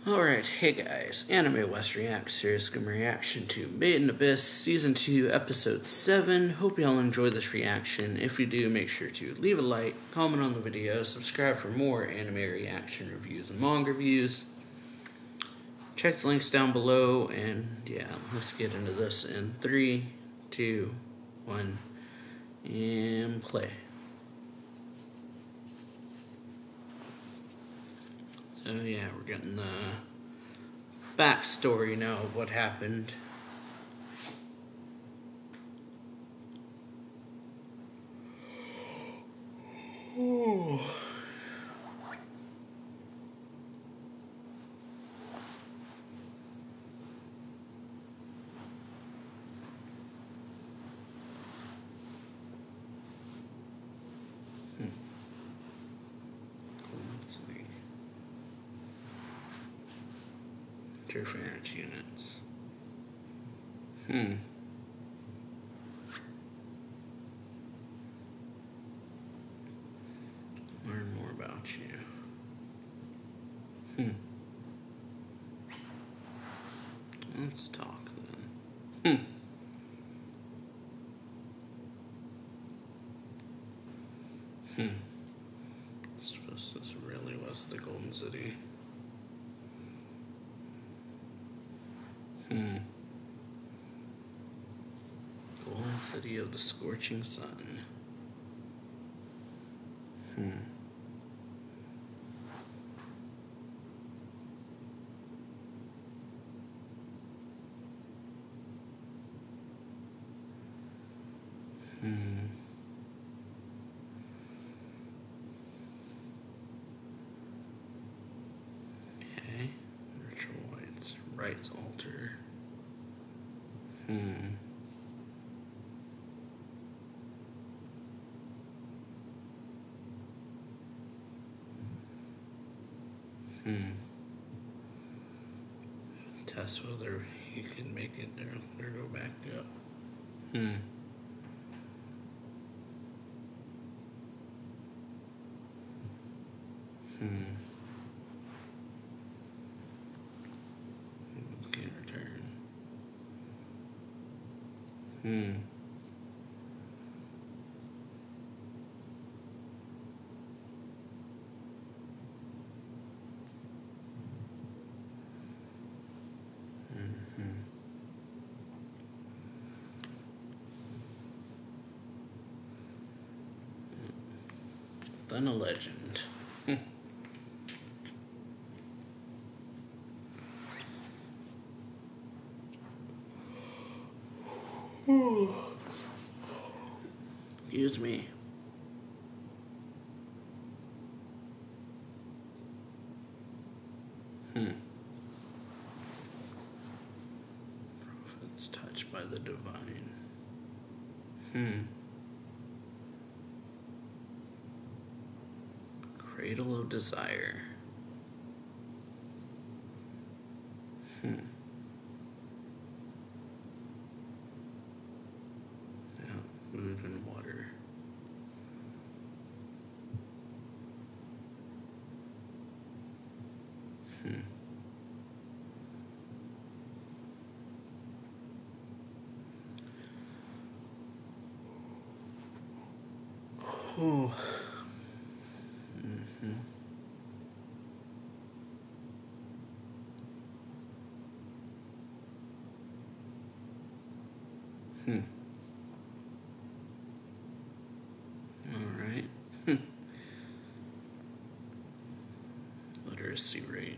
Alright, hey guys, AnimeWestReacts here, giving a reaction to Made in Abyss Season 2, Episode 7. Hope y'all enjoy this reaction. If you do, make sure to leave a like, comment on the video, subscribe for more anime reaction reviews and manga reviews. Check the links down below, and yeah, let's get into this in 3, 2, 1, and play. So yeah, we're getting the backstory now of what happened. Ooh. Interference units. Learn more about you. Let's talk then. I suppose this really was the Golden City. Golden City of the Scorching Sun. Okay. Ritual rights altar. Test whether you can make it or go back up. Can't return. Then a legend. Excuse me. Prophets touched by the divine. Cradle of desire. Now, move in water. Oh. Alright. Literacy rate.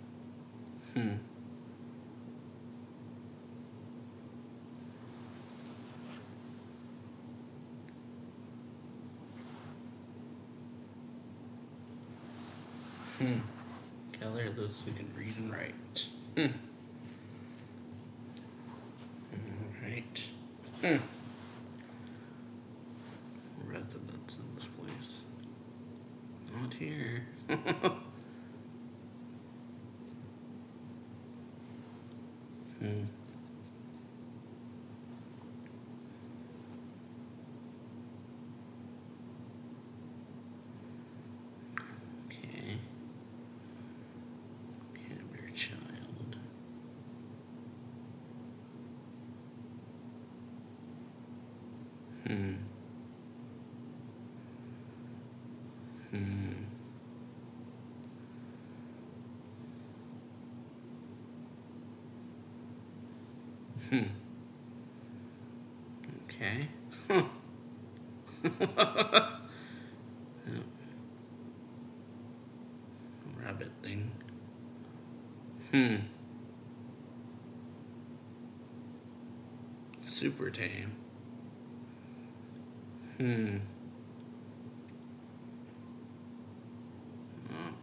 Gather those who can read and write. Alright. Residents in this place. Not here. Hmm. Hmm. Hmm. Okay. Huh. Rabbit thing. Hmm. Super tame. Hmm. Oh.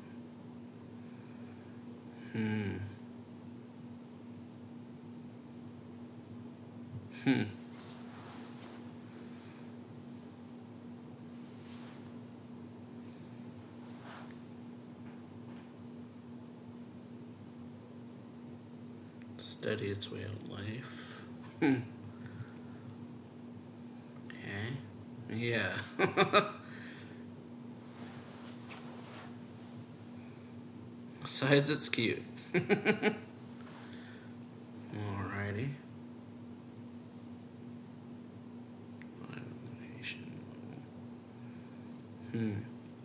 Hmm. Hmm. Study its way of life. Hmm. Okay. Yeah. Besides, it's cute. Alrighty. Hmm.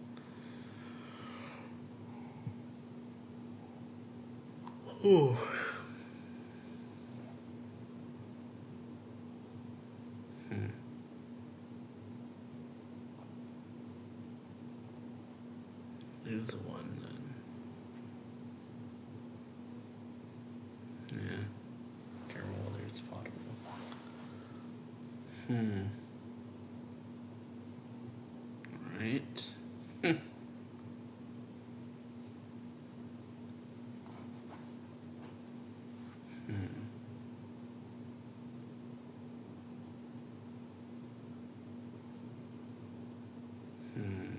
Ooh. Hmm. Who's the one then? Yeah. Careful whether it's potable. Hmm. Alright. Hmm. Hmm.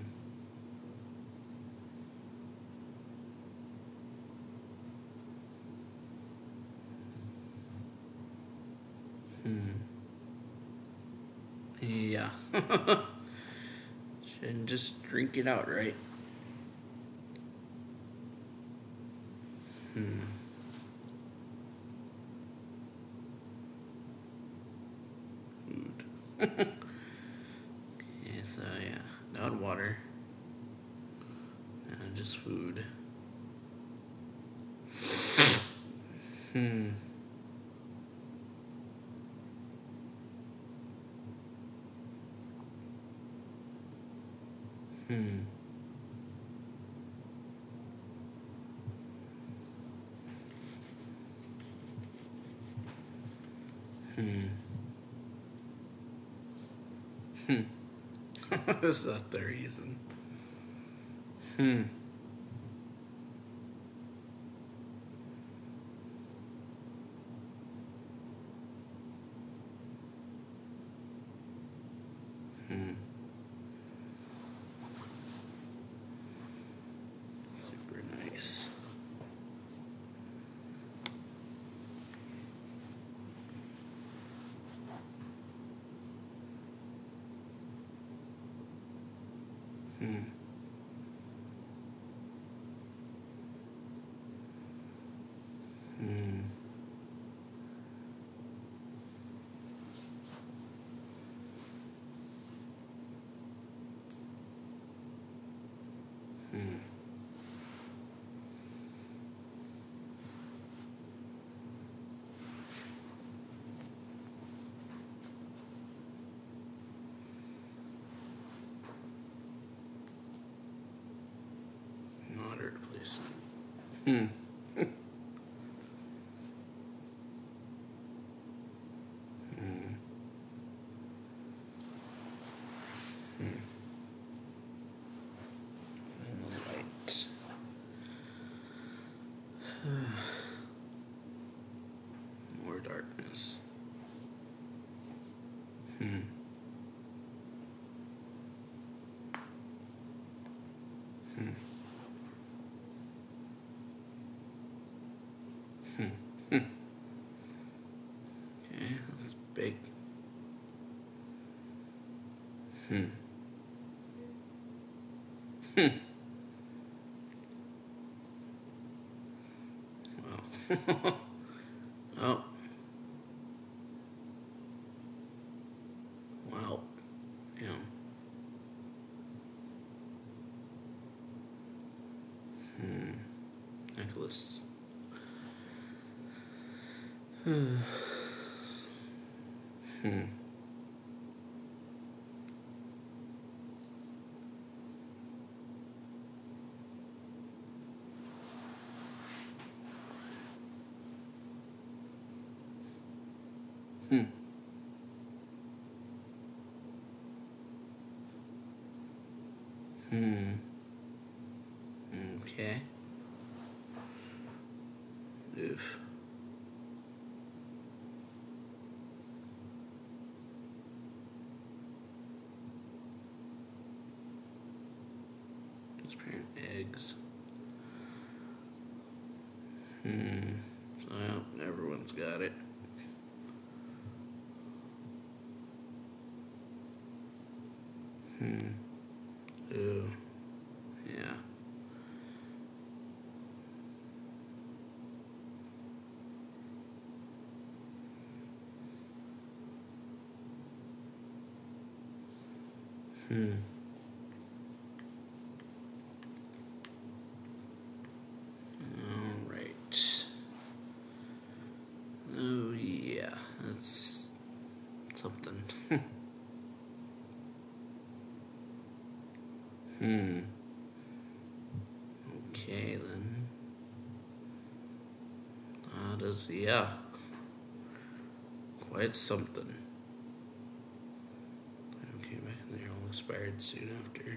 Hmm. Yeah. Shouldn't just drink it outright. Hmm. Food. Yeah, so yeah. Not water. Just food. Hmm. Hmm. Hmm. Hmm. Is that the reason? Hmm. Hmm. Super nice. Hmm. Hmm. Hmm. Not a replacement. Hmm. Hmm. Hmm. And the light. More darkness. Hmm. Hmm. Hmm. Hmm. Okay, that's big. Hmm. Hmm. Wow. Oh. Wow. necklace. Okay. Oof. Transparent eggs. So, yeah, everyone's got it. Ooh. Yeah. All right. Oh, yeah. That's something. Okay, then. Yeah. Quite something. Okay, back in there, all expired soon after.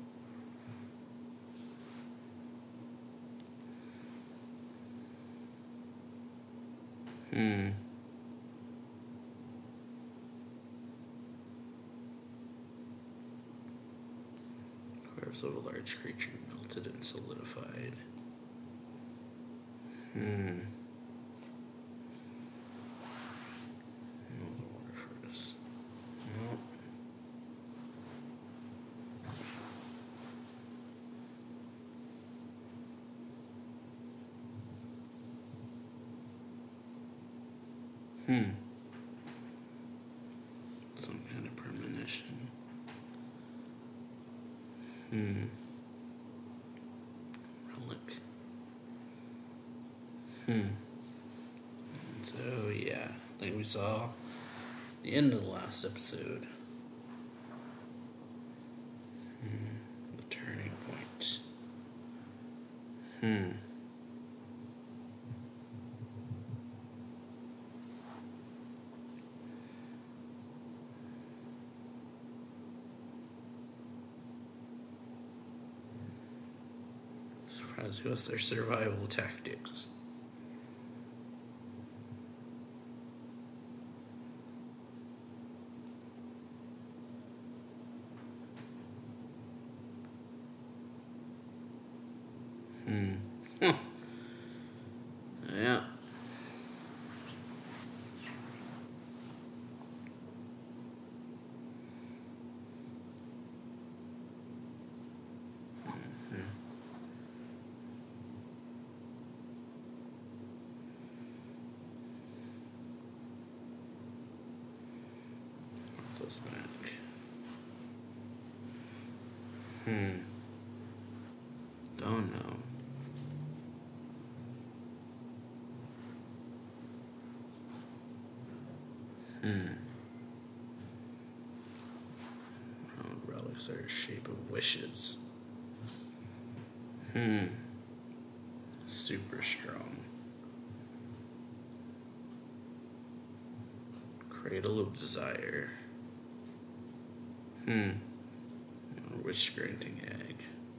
Corpse of a large creature melted and solidified. No water furnace. Nope. Some kind of premonition. Relic. So, yeah, I think we saw the end of the last episode. The turning point. Surprise, what's their survival tactics? Yeah. This back. Don't know. Round relics are a shape of wishes. Super strong. Cradle of desire. Wish granting egg.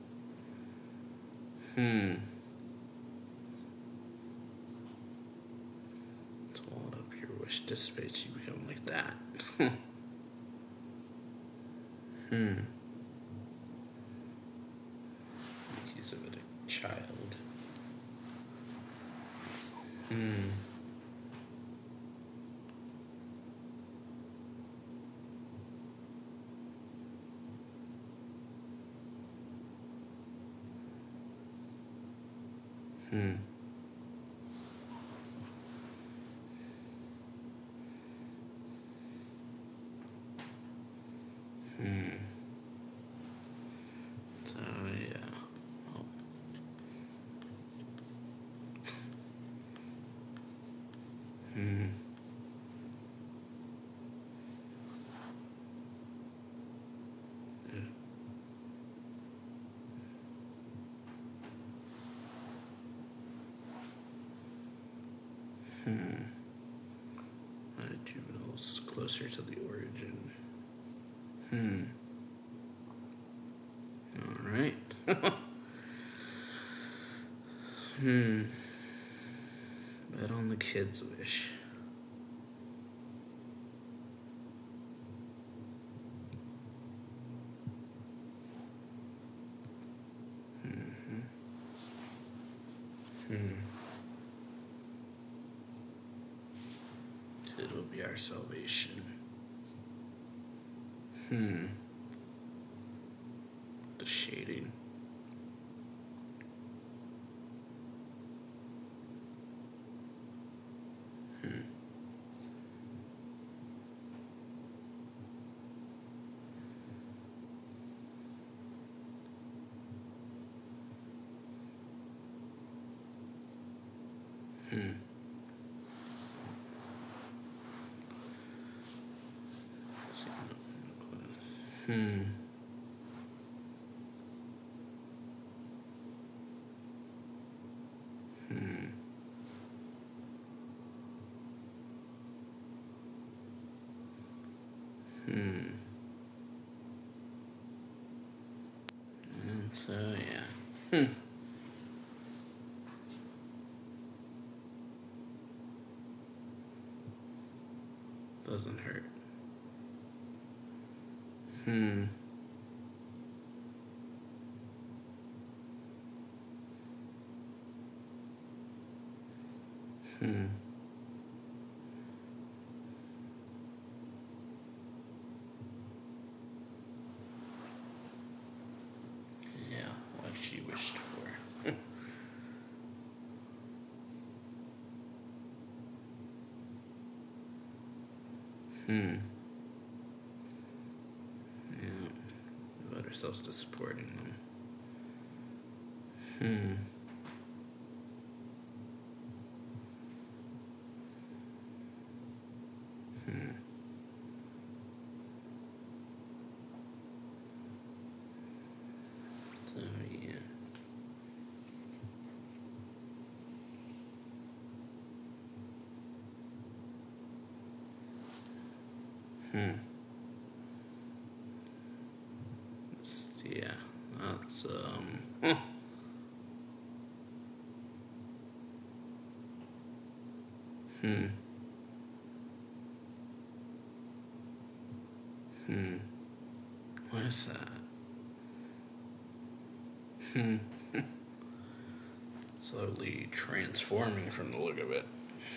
To hold up your wish dissipates, you become like that. Make use of it, a child. So, yeah. Hmm. Juveniles closer to the origin. All right. Bet on the kid's wish. It will be our salvation. The shading. And so, yeah. Doesn't hurt. Yeah, what she wished for. Yeah. Devote ourselves to supporting them. So, yeah. Yeah, that's what is that? Slowly transforming from the look of it.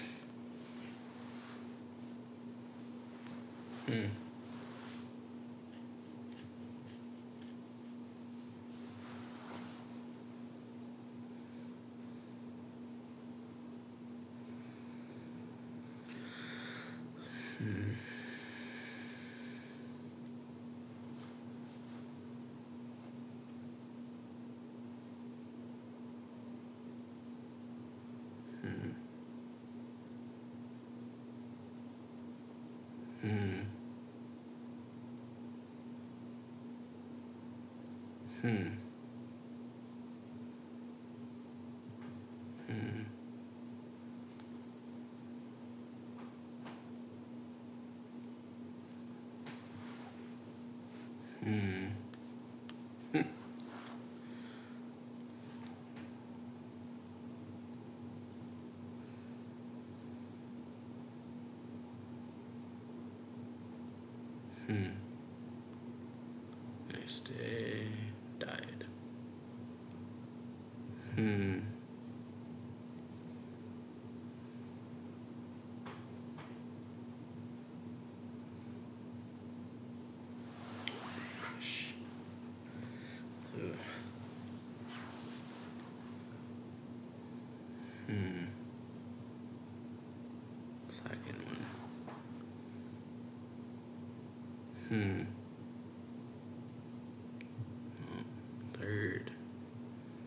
Next day, died. Ugh. Second one. Oh, third.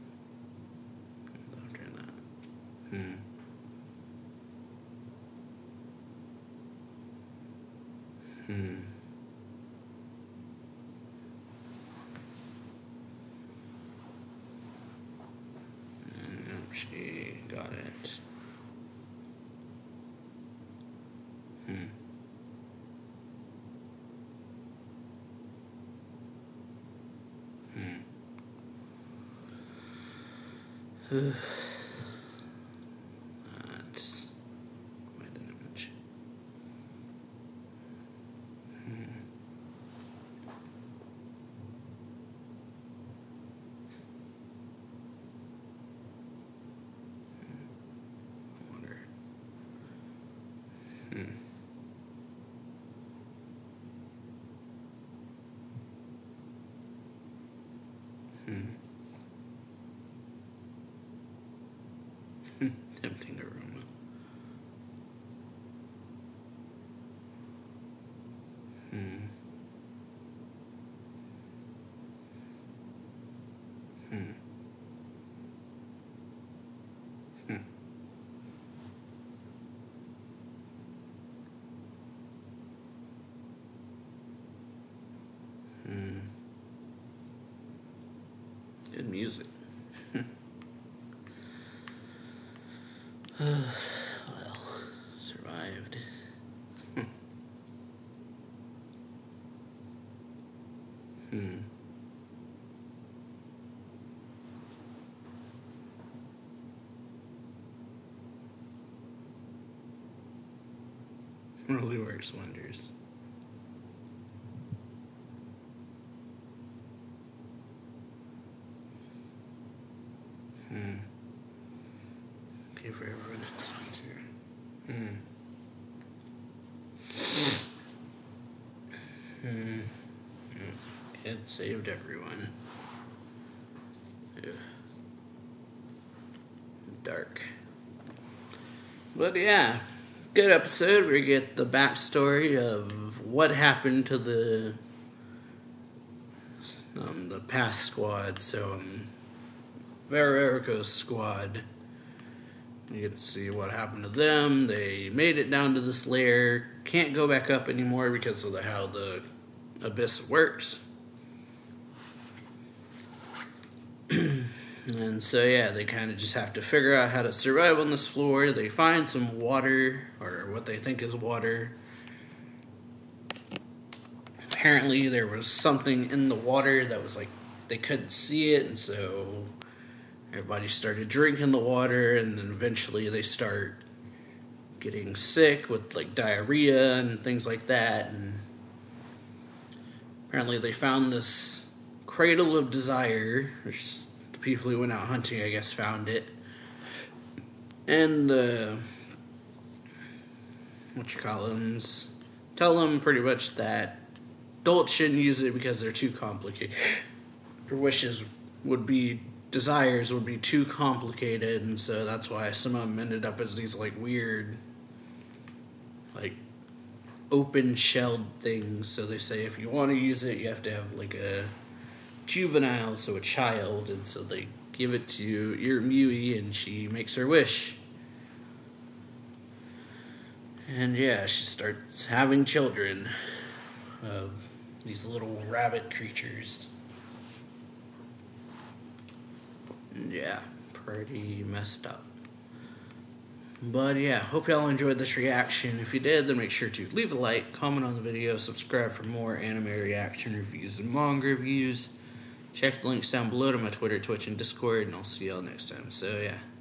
After that. She got it. That's quite an image. Water. Tempting aroma. Good music. Well, survived. Really works wonders. Okay, for everyone else here. It saved everyone. Yeah. Dark. But yeah, good episode. We get the backstory of what happened to the past squad. So Vererico's squad. You get to see what happened to them. They made it down to this lair. Can't go back up anymore because of how the abyss works. And so yeah, they kind of just have to figure out how to survive on this floor. They find some water, or what they think is water. Apparently there was something in the water that was like, they couldn't see it, and so everybody started drinking the water, and then eventually they start getting sick with like diarrhea and things like that. And apparently they found this cradle of desire, which the people who went out hunting, I guess, found it. And the tell them pretty much that adults shouldn't use it because they're too complicated. Their desires would be too complicated, and so that's why some of them ended up as these like weird, like open-shelled things. So they say if you want to use it, you have to have like a juvenile, so a child, and so they give it to Irumyuui, and she makes her wish. And yeah, she starts having children of these little rabbit creatures. And yeah, pretty messed up. But yeah, hope y'all enjoyed this reaction. If you did, then make sure to leave a like, comment on the video, subscribe for more anime reaction reviews and manga reviews. Check the links down below to my Twitter, Twitch, and Discord, and I'll see y'all next time. So yeah.